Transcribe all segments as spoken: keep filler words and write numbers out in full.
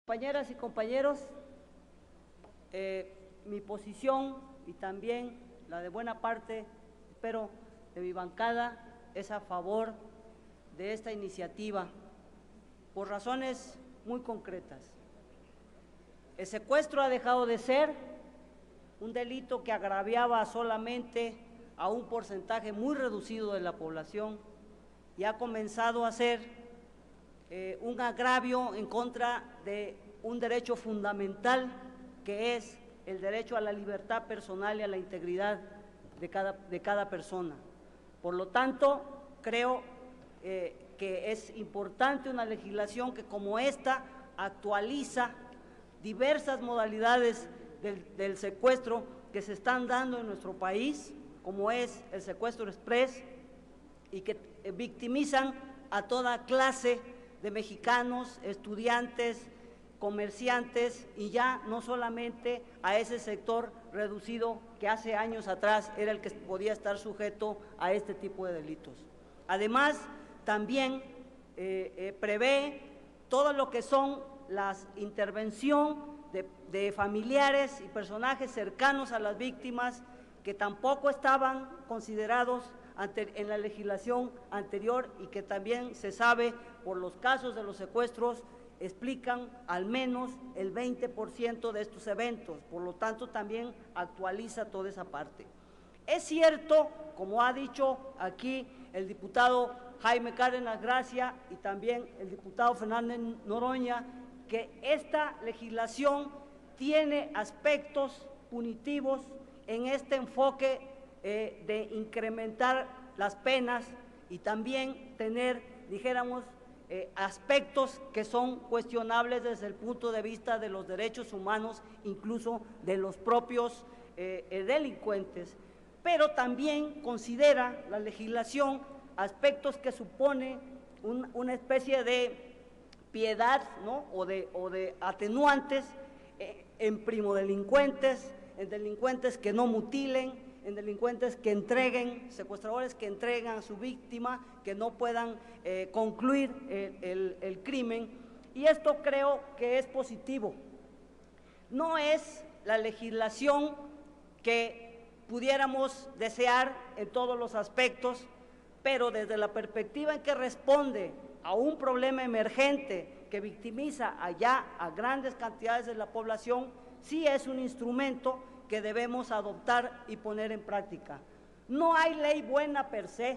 Compañeras y compañeros, eh, mi posición y también la de buena parte, espero, de mi bancada es a favor de esta iniciativa por razones muy concretas. El secuestro ha dejado de ser un delito que agraviaba solamente a un porcentaje muy reducido de la población y ha comenzado a ser eh, un agravio en contra de un derecho fundamental que es el derecho a la libertad personal y a la integridad de cada, de cada persona. Por lo tanto, creo eh, que es importante una legislación que como esta actualiza diversas modalidades del, del secuestro que se están dando en nuestro país, como es el secuestro express, y que victimizan a toda clase de mexicanos, estudiantes, comerciantes, y ya no solamente a ese sector reducido que hace años atrás era el que podía estar sujeto a este tipo de delitos. Además, también eh, eh, prevé todo lo que son las intervención de, de familiares y personajes cercanos a las víctimas que tampoco estaban considerados ante, en la legislación anterior y que también se sabe por los casos de los secuestros explican al menos el veinte por ciento de estos eventos, por lo tanto también actualiza toda esa parte. Es cierto, como ha dicho aquí el diputado Jaime Cárdenas Gracia y también el diputado Fernández Noroña, que esta legislación tiene aspectos punitivos en este enfoque eh, de incrementar las penas y también tener, dijéramos, Eh, aspectos que son cuestionables desde el punto de vista de los derechos humanos, incluso de los propios eh, eh, delincuentes, pero también considera la legislación aspectos que supone un, una especie de piedad, ¿no? o, de, o de atenuantes eh, en primodelincuentes, en delincuentes que no mutilen, en delincuentes que entreguen, secuestradores que entregan a su víctima, que no puedan eh, concluir el, el, el crimen, y esto creo que es positivo. No es la legislación que pudiéramos desear en todos los aspectos, pero desde la perspectiva en que responde a un problema emergente que victimiza allá a grandes cantidades de la población, sí es un instrumento que debemos adoptar y poner en práctica. No hay ley buena per se,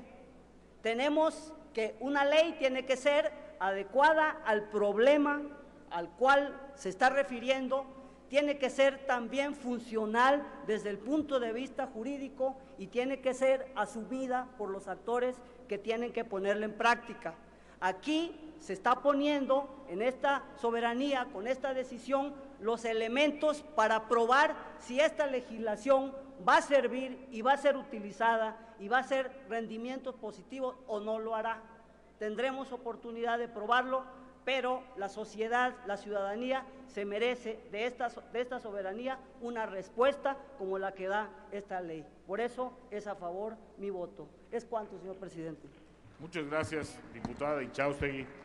tenemos que una ley tiene que ser adecuada al problema al cual se está refiriendo, tiene que ser también funcional desde el punto de vista jurídico y tiene que ser asumida por los actores que tienen que ponerla en práctica. Aquí se está poniendo en esta soberanía, con esta decisión, los elementos para probar si esta legislación va a servir y va a ser utilizada y va a ser rendimientos positivos o no lo hará. Tendremos oportunidad de probarlo, pero la sociedad, la ciudadanía se merece de esta, de esta soberanía una respuesta como la que da esta ley. Por eso es a favor mi voto. Es cuanto, señor presidente. Muchas gracias, diputada Ichaustegui.